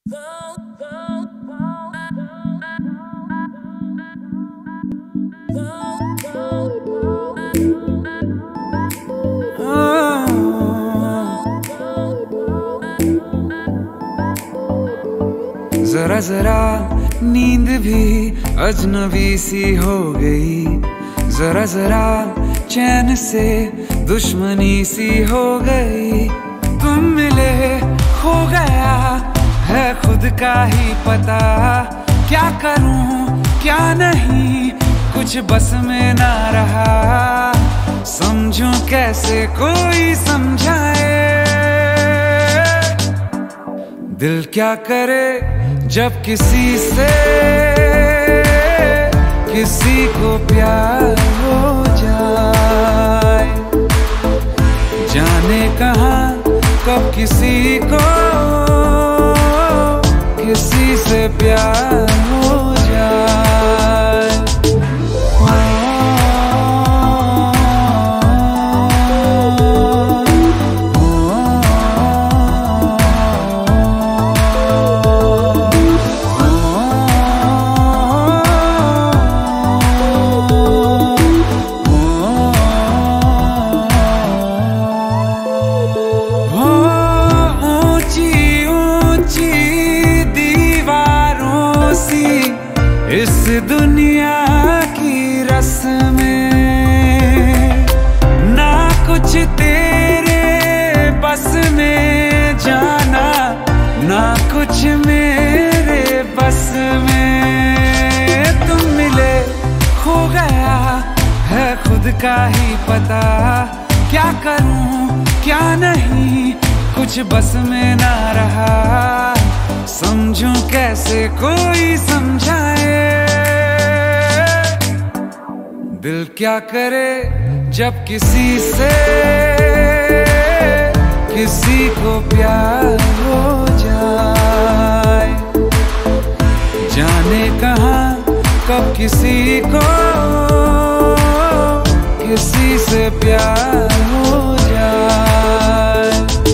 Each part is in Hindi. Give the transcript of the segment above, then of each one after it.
जरा जरा नींद भी अजनबी सी हो गई, जरा जरा चैन से दुश्मनी सी हो गई। तुम मिले हो गया है खुद का ही पता, क्या करूं क्या नहीं कुछ बस में ना रहा। समझूं कैसे कोई समझाए, दिल क्या करे जब किसी से किसी को प्यार हो जाए। जाने कहाँ कब किसी को किसी से प्यार हो जाए। इस दुनिया की रस्में ना कुछ तेरे बस में जाना, ना कुछ मेरे बस में। तुम मिले हो गया है खुद का ही पता, क्या करूं क्या नहीं कुछ बस में ना रहा। समझूं कैसे कोई समझाए, दिल क्या करे जब किसी से किसी को प्यार हो जाए। जाने कहाँ कब किसी को किसी से प्यार हो जाए।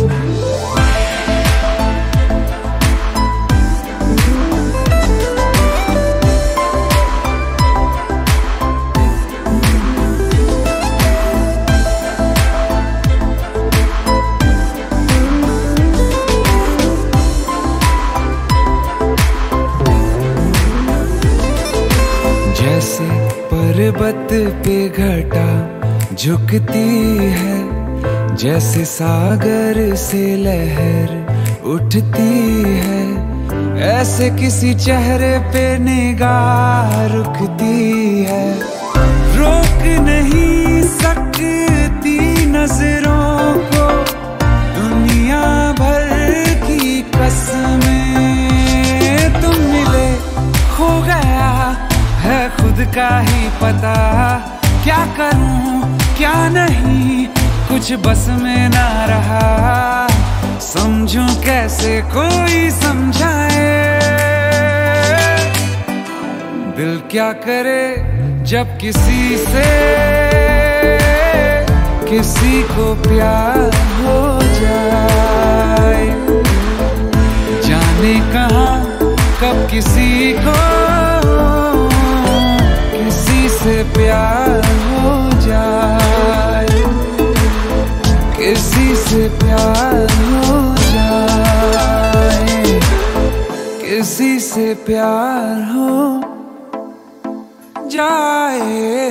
जैसे पर्वत पे घटा झुकती है, जैसे सागर से लहर उठती है, ऐसे किसी चेहरे पे निगाह रुकती है। रोक नहीं सकती नजरों को दुनिया भर की कसमें। तुम मिले हो गया है खुद का ही पता, क्या करूं क्या नहीं कुछ बस में ना रहा। समझूं कैसे कोई समझाए, दिल क्या करे जब किसी से किसी को प्यार हो जाए। जाने कहाँ कब किसी को किसी से प्यार हो जाए, किसी से प्यार हो जाए, किसी से प्यार हो जाए।